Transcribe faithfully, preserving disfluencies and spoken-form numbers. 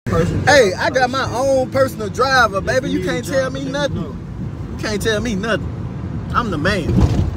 Hey, I got my own personal driver, baby. You can't tell me nothing. You can't tell me nothing. I'm the man.